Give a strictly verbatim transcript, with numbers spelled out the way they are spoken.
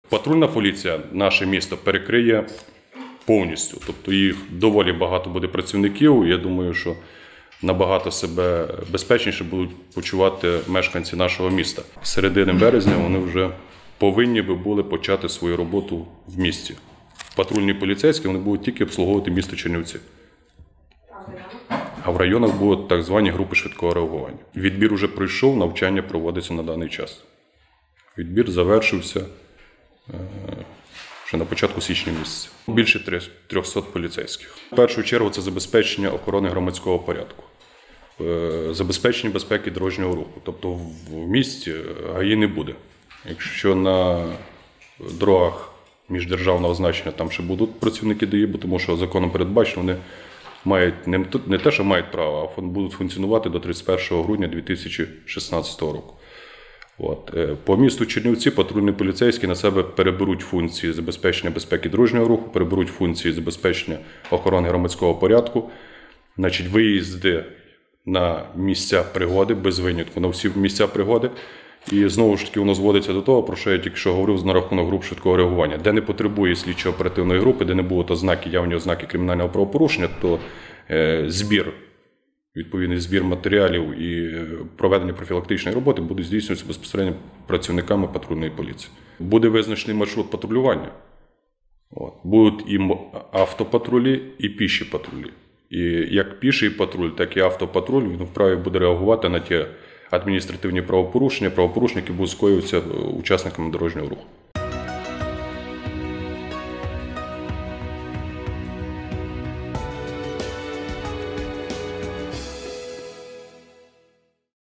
Патрульна поліція наше місто перекриє повністю. Тобто їх доволі багато буде працівників. Я думаю, що набагато себе безпечніше будуть почувати мешканці нашого міста. З середини березня вони вже повинні би були почати свою роботу в місті. Патрульні поліцейські вони будуть тільки обслуговувати місто Чернівці. А в районах будуть так звані групи швидкого реагування. Відбір вже пройшов, навчання проводиться на даний час. Відбір завершився ще на початку січня місяця. Більше трьохсот поліцейських. В першу чергу це забезпечення охорони громадського порядку, забезпечення безпеки дорожнього руху. Тобто в місті ГАІ не буде. Якщо на дорогах міждержавного значення там ще будуть працівники ДАІ, тому що законом передбачено, вони мають не, не те, що мають право, а будуть функціонувати до тридцять першого грудня дві тисячі шістнадцятого року. От. По місту Чернівці патрульні поліцейські на себе переберуть функції забезпечення безпеки дорожнього руху, переберуть функції забезпечення охорони громадського порядку, значить, виїзди на місця пригоди, без винятку, на всі місця пригоди. І знову ж таки воно зводиться до того, про що я тільки що говорив на рахунок груп швидкого реагування. Де не потребує слідчо-оперативної групи, де не було то знаки, явні ознаки кримінального правопорушення, то е, збір, відповідний збір матеріалів і проведення профілактичної роботи буде здійснюватися безпосередньо працівниками патрульної поліції. Буде визначений маршрут патрулювання. От. Будуть і автопатрулі, і піші патрулі. І як піший патруль, так і автопатруль він вправі буде реагувати на ті адміністративні правопорушення, правопорушення, які будуть скоюватися учасниками дорожнього руху.